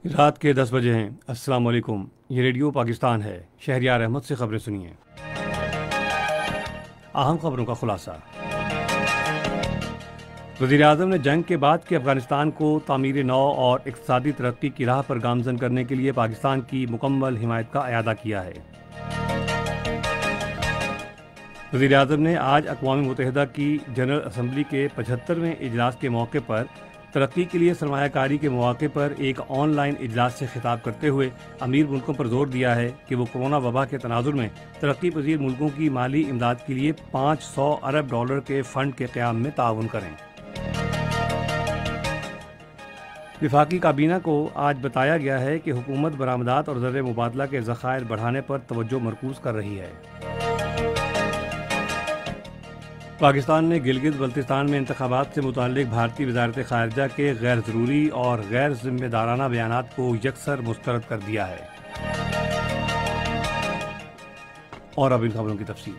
رات کے 10 بجے ہیں۔ السلام علیکم، یہ ریڈیو پاکستان ہے۔ شہریار احمد سے خبریں سنیے۔ اہم خبروں کا خلاصہ۔ وزیراعظم نے جنگ کے بعد کے افغانستان کو تعمیر نو اور اقتصادی ترقی کی راہ پر گامزن کرنے کے لیے پاکستان کی مکمل حمایت کا اعادہ کیا ہے۔ وزیراعظم نے آج اقوام متحدہ کی جنرل اسمبلی کے 75ویں اجلاس کے موقع پر ترقی کے لیے سرمایہ کاری کے مواقع پر ایک آن لائن اجلاس سے خطاب کرتے ہوئے امیر ملکوں پر زور دیا ہے کہ وہ کورونا وبا کے تناظر میں ترقی پذیر ملکوں کی مالی امداد کے لیے $500 ارب کے فنڈ کے قیام میں تعاون کریں۔ وفاقی کابینہ کو آج بتایا گیا ہے کہ حکومت برآمدات اور زر مبادلہ کے ذخائر بڑھانے پر توجہ مرکوز کر رہی ہے۔ پاکستان نے گلگت بلتستان میں انتخابات سے متعلق بھارتی وزارت خارجہ کے غیر ضروری اور غیر ذمہ دارانہ بیانات کو یکسر مسترد کر دیا ہے۔ اور اب ان خبروں کی تفصیل۔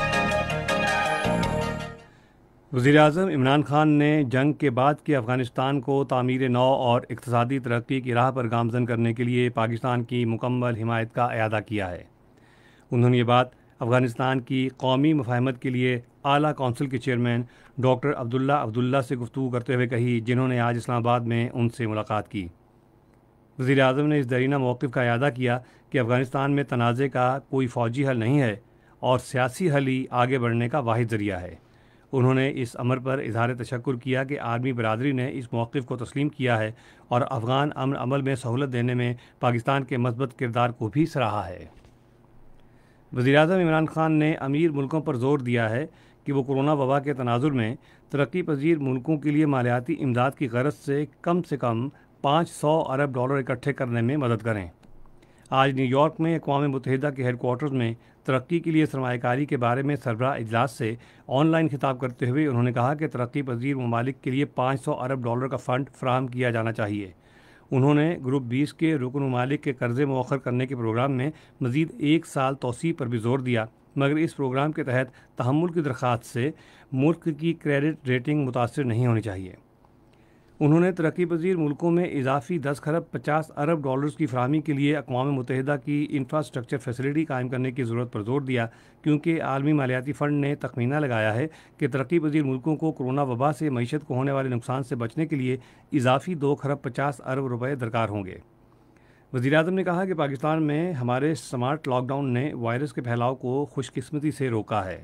وزیراعظم عمران خان نے جنگ کے بعد کے افغانستان کو تعمیر نو اور اقتصادی ترقی کی راہ پر گامزن کرنے کے لیے پاکستان کی مکمل حمایت کا اعادہ کیا ہے۔ انہوں نے یہ بات افغانستان کی قومی مفاہمت کے لیے اعلیٰ کونسل کے چیئرمین ڈاکٹر عبداللہ سے گفتگو کرتے ہوئے کہی، جنہوں نے آج اسلام آباد میں ان سے ملاقات کی۔ وزیراعظم نے اس دیرینہ موقف کا اعادہ کیا کہ افغانستان میں تنازع کا کوئی فوجی حل نہیں ہے اور سیاسی حل ہی آگے بڑھنے کا واحد ذریعہ ہے۔ انہوں نے اس امر پر اظہار تشکر کیا کہ عالمی برادری نے اس موقف کو تسلیم کیا ہے اور افغان امن عمل میں سہولت دینے میں پاکستان کے مثبت کردار کو بھی سراہا ہے۔ وزیراعظم عمران خان نے امیر ملکوں پر زور دیا ہے کہ وہ کورونا وبا کے تناظر میں ترقی پذیر ملکوں کے لیے مالیاتی امداد کی غرض سے کم $500 ارب اکٹھے کرنے میں مدد کریں۔ آج نیو یارک میں اقوام متحدہ کے ہیڈ کوارٹرز میں ترقی کے لیے سرمایہ کاری کے بارے میں سربراہ اجلاس سے آن لائن خطاب کرتے ہوئے انہوں نے کہا کہ ترقی پذیر ممالک کے لیے $500 ارب کا فنڈ فراہم کیا جانا چاہیے۔ انہوں نے گروپ 20 کے رکن ممالک کے قرضے مؤخر کرنے کے پروگرام میں مزید 1 سال توسیع پر بھی زور دیا، مگر اس پروگرام کے تحت تحمل کی درخواست سے ملک کی کریڈٹ ریٹنگ متاثر نہیں ہونی چاہیے۔ انہوں نے ترقی پذیر ملکوں میں اضافی 10 ارب ڈالرز کی فراہمی کے لیے اقوام متحدہ کی انفراسٹرکچر فیسلٹی قائم کرنے کی ضرورت پر زور دیا، کیونکہ عالمی مالیاتی فنڈ نے تخمینہ لگایا ہے کہ ترقی پذیر ملکوں کو کورونا وبا سے معیشت کو ہونے والے نقصان سے بچنے کے لیے اضافی $2.50 ارب درکار ہوں گے۔ وزیراعظم نے کہا کہ پاکستان میں ہمارے سمارٹ لاک ڈاؤن نے وائرس کے پھیلاؤ کو خوش قسمتی سے روکا ہے۔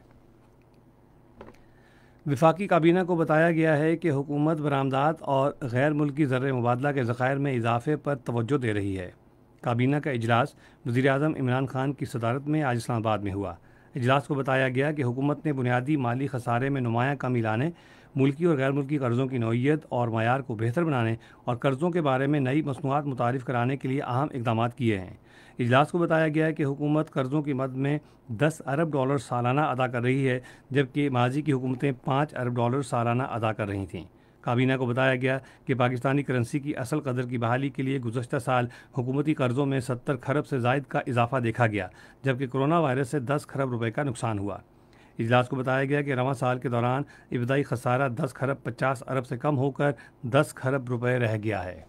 وفاقی کابینہ کو بتایا گیا ہے کہ حکومت برآمدات اور غیر ملکی زر مبادلہ کے ذخائر میں اضافے پر توجہ دے رہی ہے۔ کابینہ کا اجلاس وزیراعظم عمران خان کی صدارت میں آج اسلام آباد میں ہوا۔ اجلاس کو بتایا گیا کہ حکومت نے بنیادی مالی خسارے میں نمایاں کمی لانے، ملکی اور غیر ملکی قرضوں کی نوعیت اور معیار کو بہتر بنانے اور قرضوں کے بارے میں نئی مصنوعات متعارف کرانے کے لیے اہم اقدامات کیے ہیں۔ اجلاس کو بتایا گیا کہ حکومت قرضوں کی مد میں $10 ارب سالانہ ادا کر رہی ہے، جبکہ ماضی کی حکومتیں $5 ارب سالانہ ادا کر رہی تھیں۔ کابینہ کو بتایا گیا کہ پاکستانی کرنسی کی اصل قدر کی بحالی کے لیے گزشتہ سال حکومتی قرضوں میں 70 کھرب سے زائد کا اضافہ دیکھا گیا، جبکہ کورونا وائرس سے 10 کھرب روپے کا نقصان ہوا۔ اجلاس کو بتایا گیا کہ رواں سال کے دوران ابتدائی خسارہ 10 کھرب 50 ارب سے کم ہو کر 10 کھرب روپے رہ گیا ہے۔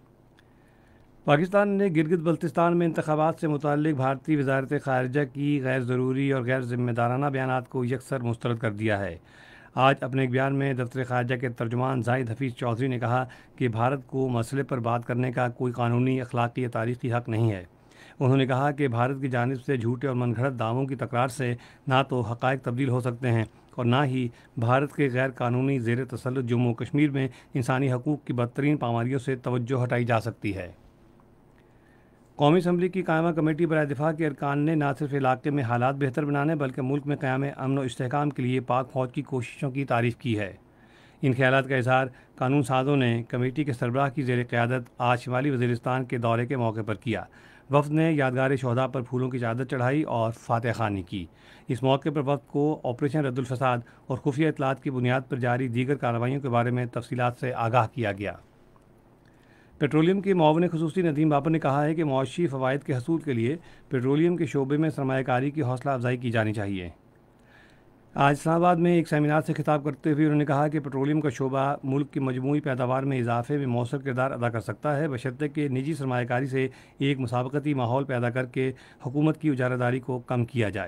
پاکستان نے گلگت بلتستان میں انتخابات سے متعلق بھارتی وزارت خارجہ کی غیر ضروری اور غیر ذمہ دارانہ بیانات کو یکسر مسترد کر دیا ہے۔ آج اپنے ایک بیان میں دفتر خارجہ کے ترجمان زاہد حفیظ چودھری نے کہا کہ بھارت کو مسئلے پر بات کرنے کا کوئی قانونی، اخلاقی یا تاریخی حق نہیں ہے۔ انہوں نے کہا کہ بھارت کی جانب سے جھوٹے اور من گھڑت دعووں کی تکرار سے نہ تو حقائق تبدیل ہو سکتے ہیں اور نہ ہی بھارت کے غیر قانونی زیر تسلط جموں و کشمیر میں انسانی حقوق کی بدترین پامالیوں سے توجہ ہٹائی جا سکتی ہے۔ قومی اسمبلی کی قائمہ کمیٹی برائے دفاع کے ارکان نے نہ صرف علاقے میں حالات بہتر بنانے بلکہ ملک میں قیام امن و استحکام کے لیے پاک فوج کی کوششوں کی تعریف کی ہے۔ ان خیالات کا اظہار قانون سازوں نے کمیٹی کے سربراہ کی زیر قیادت آج شمالی وزیرستان کے دورے کے موقع پر کیا۔ وفد نے یادگار شہداء پر پھولوں کی چادر چڑھائی اور فاتح خوانی کی۔ اس موقع پر وفد کو آپریشن رد الفساد اور خفیہ اطلاعات کی بنیاد پر جاری دیگر کارروائیوں کے بارے میں تفصیلات سے آگاہ کیا گیا۔ پیٹرولیم کے معاون خصوصی ندیم بابر نے کہا ہے کہ معاشی فوائد کے حصول کے لیے پیٹرولیم کے شعبے میں سرمایہ کاری کی حوصلہ افزائی کی جانی چاہیے۔ آج اسلام آباد میں ایک سیمینار سے خطاب کرتے ہوئے انہوں نے کہا کہ پیٹرولیم کا شعبہ ملک کی مجموعی پیداوار میں اضافے میں مؤثر کردار ادا کر سکتا ہے، بشرطے کہ نجی سرمایہ کاری سے ایک مسابقتی ماحول پیدا کر کے حکومت کی اجارہ داری کو کم کیا جائے۔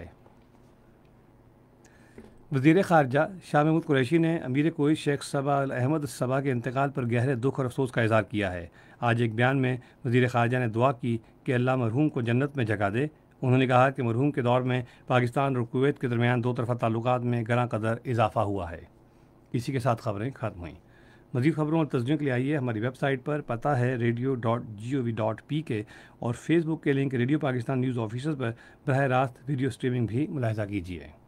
وزیر خارجہ شاہ محمود قریشی نے امیر کویت شیخ صبا احمد صبا کے انتقال پر گہرے دکھ اور افسوس کا اظہار کیا ہے۔ آج ایک بیان میں وزیر خارجہ نے دعا کی کہ اللہ مرحوم کو جنت میں جگہ دے۔ انہوں نے کہا کہ مرحوم کے دور میں پاکستان اور کویت کے درمیان دو طرفہ تعلقات میں گراں قدر اضافہ ہوا ہے۔ اسی کے ساتھ خبریں ختم ہوئیں۔ مزید خبروں اور تصدیق کے لیے آئیے ہماری ویب سائٹ پر، پتہ ہے radio.gov.pk، اور فیس بک کے link radio Pakistan news official پر براہ راست ویڈیو اسٹریمنگ بھی ملاحظہ کیجیے۔